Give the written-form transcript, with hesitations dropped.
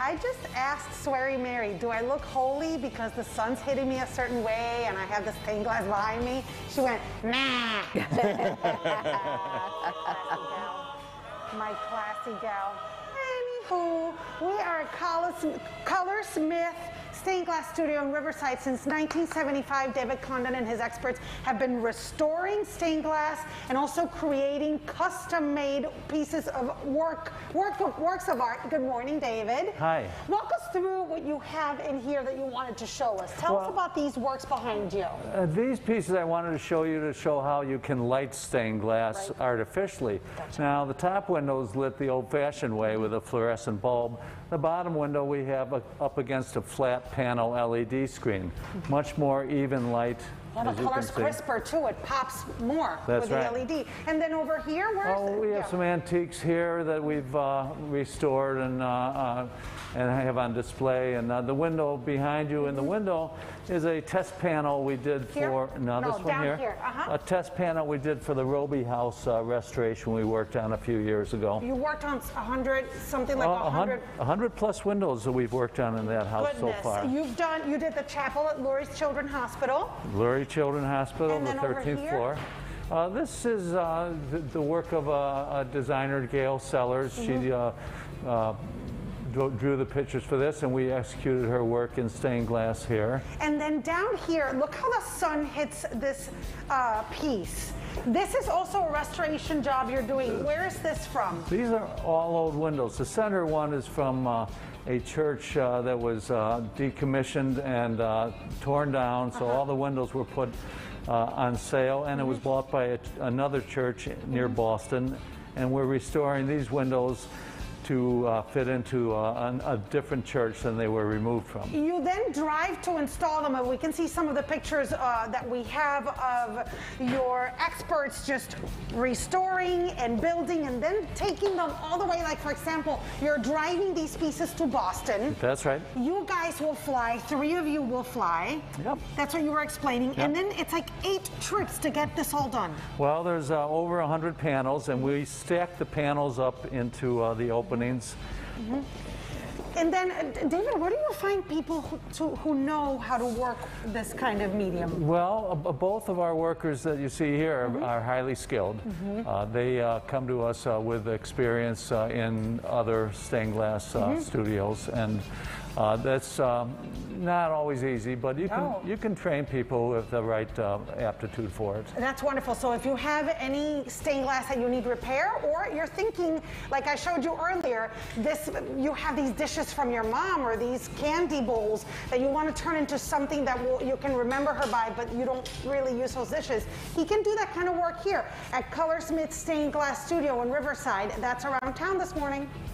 I just asked Sweary Mary, do I look holy because the sun's hitting me a certain way and I have the stained glass behind me? She went, nah. My classy gal. Anywho, we are at Colorsmith Stained Glass Studio in Riverside since 1975. David Condon and his experts have been restoring stained glass and also creating custom-made pieces of works of art. Good morning, David. Hi. Walk us through what you have in here that you wanted to show us. Tell us about these works behind you. These pieces I wanted to show you to show how you can light stained glass artificially. Gotcha. Now, the top window is lit the old-fashioned way with a fluorescent bulb. The bottom window we have up against a flat panel LED screen. Much more even light. Yeah, the color's crisper too. It pops more with the LED. And then over here, where is it? We have some antiques here that we've restored and have on display. And the window behind you in the window is a test panel we did for this one here. A test panel we did for the Roby House restoration we worked on a few years ago. You worked on 100, something like 100. 100 plus windows that we've worked on in that house so far. You did the chapel at Lurie's Children's Hospital. Lurie Children's Hospital, the 13th floor. This is the work of a designer, Gail Sellers. She drew the pictures for this, and we executed her work in stained glass here. And then down here, look how the sun hits this piece. This is also a restoration job you're doing. Where is this from? These are all old windows. The center one is from a church that was decommissioned and torn down, so all the windows were put on sale, and it was bought by another church near Boston, and we're restoring these windows to fit into a different church than they were removed from. You then drive to install them, and we can see some of the pictures that we have of your experts just restoring and building and then taking them all the way. Like, for example, you're driving these pieces to Boston. That's right. You guys will fly, 3 of you will fly. Yep. That's what you were explaining. Yep. And then it's like 8 trips to get this all done. Well, there's over 100 panels, and we stack the panels up into the openings. And then, David, where do you find people who know how to work this kind of medium? Well, both of our workers that you see here are highly skilled. They come to us with experience in other stained glass studios, and that's not always easy, but you can train people with the right aptitude for it. That's wonderful. So if you have any stained glass that you need repair, or you're thinking, like I showed you earlier, you have these dishes from your mom or these candy bowls that you want to turn into something that you can remember her by, but you don't really use those dishes. He can do that kind of work here at Colorsmith Stained Glass Studio in Riverside. That's around town this morning.